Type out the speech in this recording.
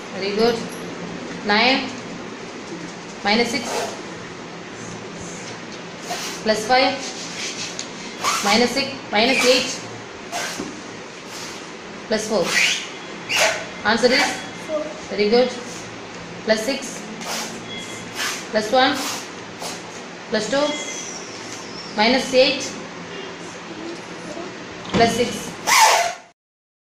Very good. 9 minus 6 plus 5 minus 6 minus 8 plus 4. Answer is 4. very good. Plus 6 plus 1 plus 2 minus 8 plus 6.